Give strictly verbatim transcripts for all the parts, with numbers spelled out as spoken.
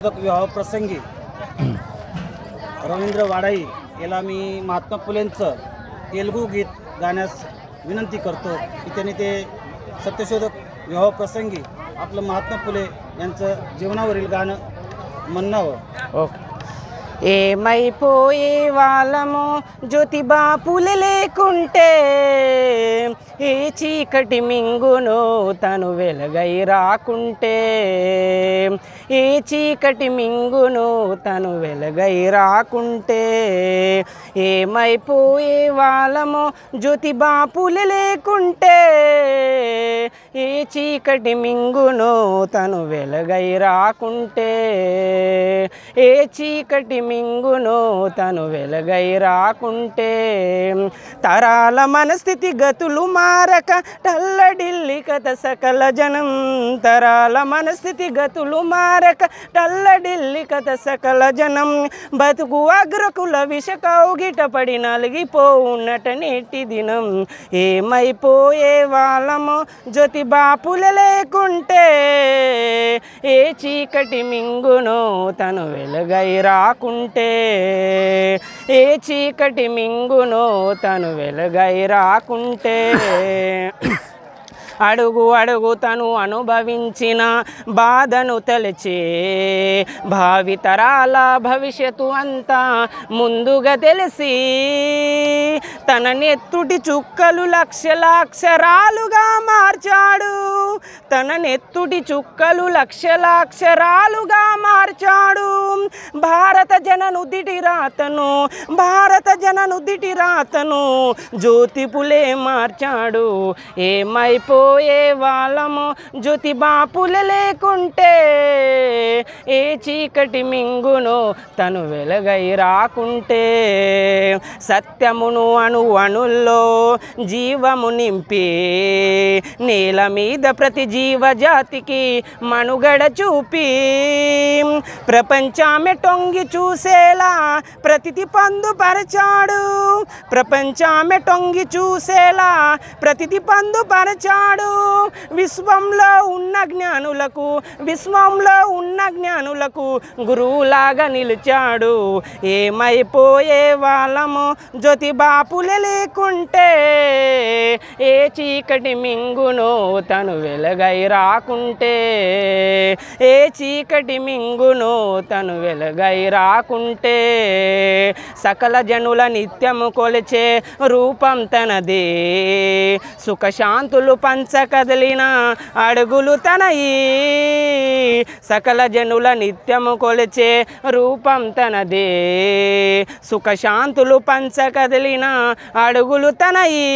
विवाह प्रसंगी रवींद्र वाडाई याला मी महात्मा फुलेंचं तेलुगू गीत गाण्यास विनंती करतो की त्यांनी ते सत्यशोधक विवाह प्रसंगी आपलं महात्मा फुले यांचं जीवनावरील गाणं म्हणावं। ओके। ఏమైపోయే వాళ్ళమో జ్యోతిబా పూలే లేకుంటే ఏ చీకటి మింగునో తను వెలుగై రాకుంటే ఏ చీకటి మింగునో తను వెలుగై రాకుంటే ఏమైపోయే వాళ్ళమో జ్యోతిబా పూలే లేకుంటే ఏ చీకటి మింగునో తను వెలుగై రాకుంటే ఏ చీకటి మింగునో తను వెలుగై రాకుంటే తరాల మనస్థితి గతులు మారక టల్లడిల్లి కథ సకల జనం తరాల మనస్థితి గతులు మారక టల్లడిల్లి కథ సకల జనం బతుకు అగ్రకుల విష కౌగిట పడి నలిగిపోవున్నట నేటి దినం ఏమైపోయే వాళ్ళమో జ్యోతిబా పూలే లేకుంటే ఏ చీకటి మింగునో తను వెలుగై రాకుంటే ఏ చీకటి మింగునో తను వెలుగై రాకుంటే అడుగు అడుగు తను అనుభవించిన బాధను తలచే భావితరాల భవిష్యత్తు అంతా ముందుగా తెలిసి తన నెత్తుటి చుక్కలు లక్షల అక్షరాలుగా మార్చాడు తన నెత్తుటి చుక్కలు లక్షల అక్షరాలుగా మార్చాడు భారత జననుదిటి రాతను భారత జననుదిటి రాతను జ్యోతి పూలే మార్చాడు ఏమైపో ఏ వాళ్ళమో జ్యోతిబా పూలే లేకుంటే ఏ చీకటి మింగునో తను వెలుగై రాకుంటే సత్యమును అణు అణుల్లో జీవము నింపి నేల మీద ప్రతి జీవజాతికి మనుగడ చూపి ప్రపంచమే టొంగి చూసేలా ప్రతిది పొందుపరచాడు ప్రపంచమే టొంగి చూసేలా ప్రతిది పొందుపరచాడు విశ్వంలో ఉన్న జ్ఞానులకు విశ్వంలో ఉన్న జ్ఞానులకు గురువులాగా నిలిచాడు ఏమైపోయే వాళ్ళమో జ్యోతిబా పూలే లేకుంటే ఏ చీకటి మింగునో తను వెలుగై రాకుంటే ఏ చీకటి మింగునో తను వెలుగై రాకుంటే సకల జనుల నిత్యము కొలిచే రూపం తనదే సుఖశాంతులు పంచ కదిలిన అడుగులు తనయి సకల జనుల నిత్యము కొలిచే రూపం తనదే సుఖశాంతులు పంచ కదిలిన అడుగులు తనయి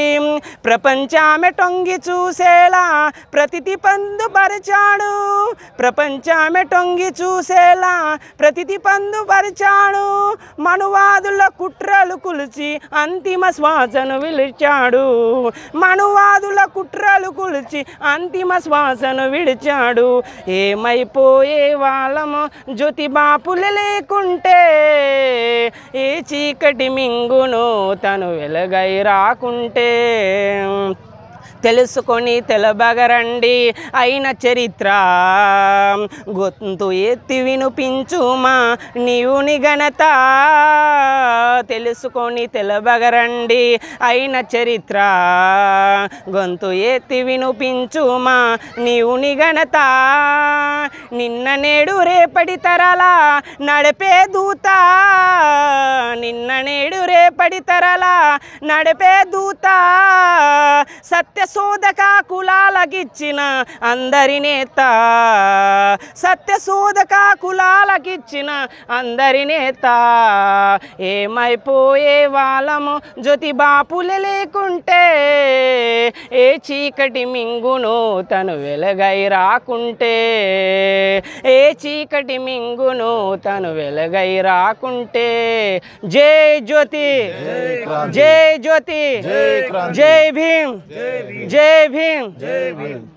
ప్రపంచమే టొంగి చూసేలా ప్రతిది పొందుపరిచాడు ప్రపంచమే టొంగి చూసేలా ప్రతిది పొందుపరిచాడు మనువాదుల కుట్రలు కులిచి అంతిమ శ్వాసను విలిచాడు మనువాదుల కుట్రలు కులిచి అంతిమ శ్వాసను విడిచాడు ఏమైపోయే వాళ్ళమో జ్యోతిబా పూలే లేకుంటే ఏ చీకటి మింగునో తను వెలుగై రాకుంటే తెలుసుకొని తెలబగరండి అయిన చరిత్ర గొంతు ఎత్తి వినిపించుమా నీవుని ఘనత తెలుసుకొని తెలబగరండి అయిన చరిత్ర గొంతు ఎత్తి వినిపించుమా నీవుని ఘనత నిన్న నేడు రేపటి తరాల నడిపే దూత నిన్న నేడు రేపటి తరాల నడిపే దూత సత్య సోదక కులాలకిచ్చిన అందరి నేత సత్య సోదక కులాలకిచ్చిన అందరి నేత ఏమైపోయే వాళ్ళమో జ్యోతిబా పూలే లేకుంటే ఏ చీకటి మింగునో తను వెలుగై రాకుంటే ఏ చీకటి మింగునో తను వెలుగై రాకుంటే జై జ్యోతి జై జ్యోతి జై భీమ్ जय भीम जय भीम।